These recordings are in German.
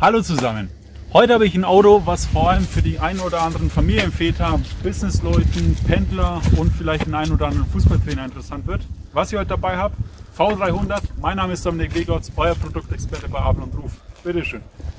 Hallo zusammen! Heute habe ich ein Auto, was vor allem für die ein oder anderen Familienväter, Businessleuten, Pendler und vielleicht den einen oder anderen Fußballtrainer interessant wird. Was ich heute dabei habe, V300. Mein Name ist Dominik Legotz, euer Produktexperte bei Abel und Ruf. Bitteschön.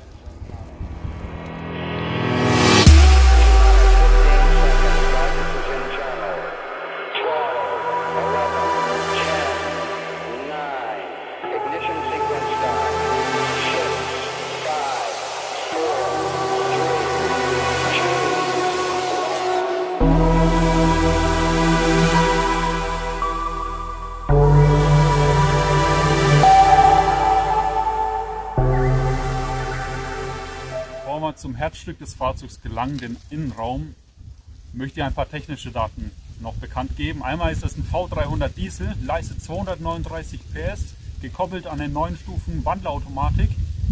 Bevor wir zum Herzstück des Fahrzeugs gelangen, den Innenraum, möchte ich ein paar technische Daten noch bekannt geben. Einmal ist das ein V300 Diesel, leistet 239 PS, gekoppelt an eine 9-Stufen-Wandlerautomatik.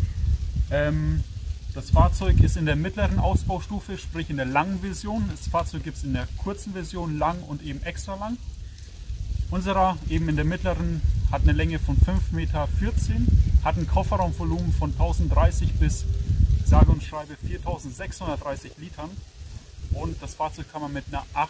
Das Fahrzeug ist in der mittleren Ausbaustufe, sprich in der langen Version. Das Fahrzeug gibt es in der kurzen Version, lang und eben extra lang. Unserer eben in der mittleren hat eine Länge von 5,14 Meter, hat ein Kofferraumvolumen von 1030 bis sage und schreibe 4630 Litern und das Fahrzeug kann man mit 8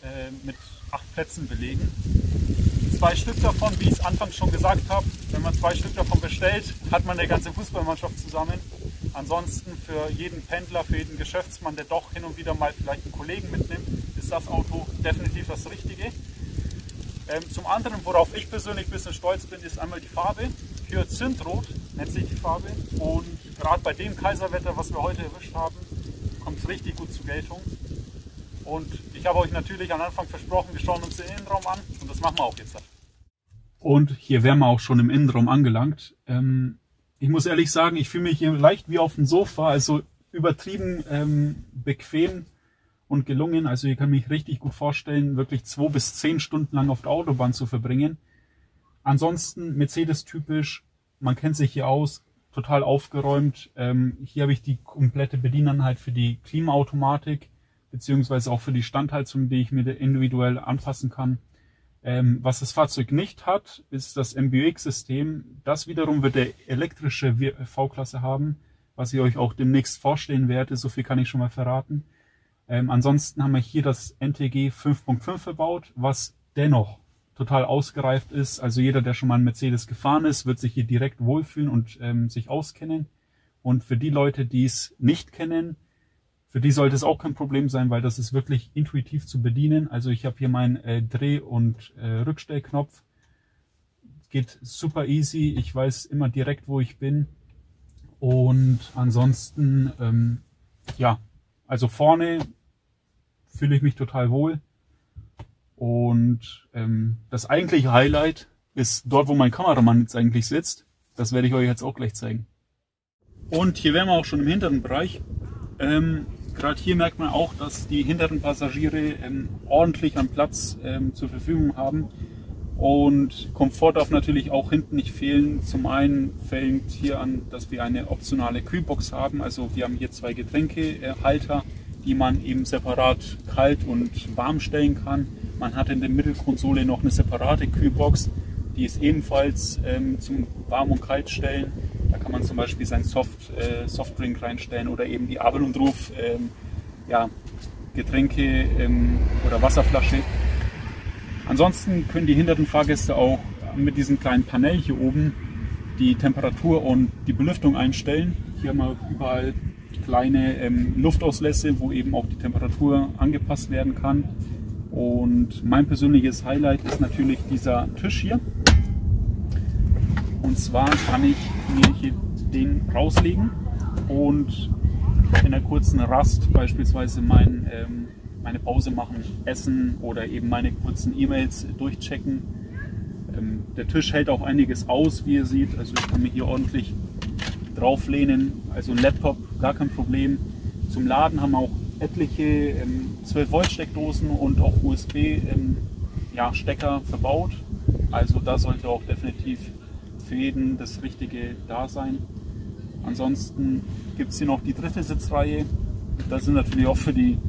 Plätzen belegen. 2 Stück davon, wie ich es anfangs schon gesagt habe, wenn man 2 Stück davon bestellt, hat man eine ganze Fußballmannschaft zusammen. Ansonsten für jeden Pendler, für jeden Geschäftsmann, der doch hin und wieder mal vielleicht einen Kollegen mitnimmt, ist das Auto definitiv das Richtige. Zum anderen, worauf ich persönlich ein bisschen stolz bin, ist einmal die Farbe. Hyazintrot nennt sich die Farbe und gerade bei dem Kaiserwetter, was wir heute erwischt haben, kommt es richtig gut zur Geltung. Und ich habe euch natürlich am Anfang versprochen, wir schauen uns den Innenraum an und das machen wir auch jetzt. Und hier wären wir auch schon im Innenraum angelangt. Ich muss ehrlich sagen, ich fühle mich hier leicht wie auf dem Sofa, also übertrieben bequem und gelungen. Also ihr könnt mich richtig gut vorstellen, wirklich 2 bis 10 Stunden lang auf der Autobahn zu verbringen. Ansonsten Mercedes-typisch, man kennt sich hier aus, total aufgeräumt. Hier habe ich die komplette Bedieneinheit für die Klimaautomatik, beziehungsweise auch für die Standheizung, die ich mir individuell anpassen kann. Was das Fahrzeug nicht hat, ist das MBUX-System. Das wiederum wird der elektrische V-Klasse haben, was ich euch auch demnächst vorstellen werde. So viel kann ich schon mal verraten. Ansonsten haben wir hier das NTG 5.5 verbaut, was dennoch total ausgereift ist. Also jeder, der schon mal einen Mercedes gefahren ist, wird sich hier direkt wohlfühlen und sich auskennen. Und für die Leute, die es nicht kennen, für die sollte es auch kein Problem sein, weil das ist wirklich intuitiv zu bedienen. Also ich habe hier meinen Dreh- und Rückstellknopf. Geht super easy. Ich weiß immer direkt, wo ich bin. Und ansonsten, ja, also vorne fühle ich mich total wohl. Und das eigentliche Highlight ist dort, wo mein Kameramann jetzt eigentlich sitzt. Das werde ich euch jetzt auch gleich zeigen. Und hier wären wir auch schon im hinteren Bereich. Gerade hier merkt man auch, dass die hinteren Passagiere ordentlich an Platz zur Verfügung haben. Und Komfort darf natürlich auch hinten nicht fehlen. Zum einen fängt hier an, dass wir eine optionale Kühlbox haben. Also wir haben hier 2 Getränkehalter, die man eben separat kalt und warm stellen kann. Man hat in der Mittelkonsole noch eine separate Kühlbox, die ist ebenfalls zum Warm- und Kaltstellen. Da kann man zum Beispiel sein Softdrink reinstellen oder eben die Abel und Ruf Getränke oder Wasserflasche. Ansonsten können die hinteren Fahrgäste auch mit diesem kleinen Panel hier oben die Temperatur und die Belüftung einstellen. Hier haben wir überall kleine Luftauslässe, wo eben auch die Temperatur angepasst werden kann. Und mein persönliches Highlight ist natürlich dieser Tisch hier. Und zwar kann ich mir hier den rauslegen und in einer kurzen Rast beispielsweise meine Pause machen, essen oder eben meine kurzen E-Mails durchchecken. Der Tisch hält auch einiges aus, wie ihr seht. Also ich kann mich hier ordentlich drauflehnen. Also ein Laptop, gar kein Problem. Zum Laden haben wir auch etliche 12 Volt Steckdosen und auch USB Stecker verbaut. Also da sollte auch definitiv für jeden das Richtige da sein. Ansonsten gibt es hier noch die dritte Sitzreihe. Das sind natürlich auch für die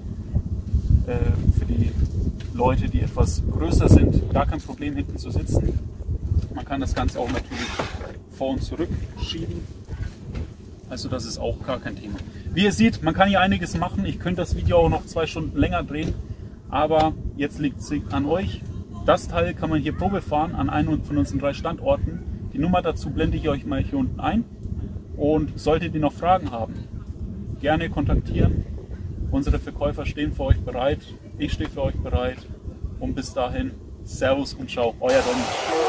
Leute, die etwas größer sind, gar kein Problem hinten zu sitzen. Man kann das Ganze auch natürlich vor und zurück schieben. Also das ist auch gar kein Thema. Wie ihr seht, man kann hier einiges machen. Ich könnte das Video auch noch 2 Stunden länger drehen. Aber jetzt liegt es an euch. Das Teil kann man hier Probe fahren an einem von unseren 3 Standorten. Die Nummer dazu blende ich euch mal hier unten ein. Und solltet ihr noch Fragen haben, gerne kontaktieren. Unsere Verkäufer stehen für euch bereit. Ich stehe für euch bereit. Und bis dahin, Servus und Ciao, euer Donny.